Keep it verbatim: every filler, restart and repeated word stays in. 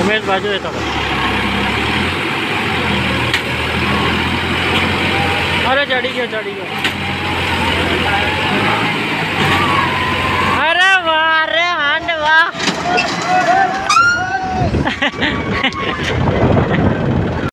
रमेश बाजू येतो का? अरे चढ़ी गया चढ़ी गया।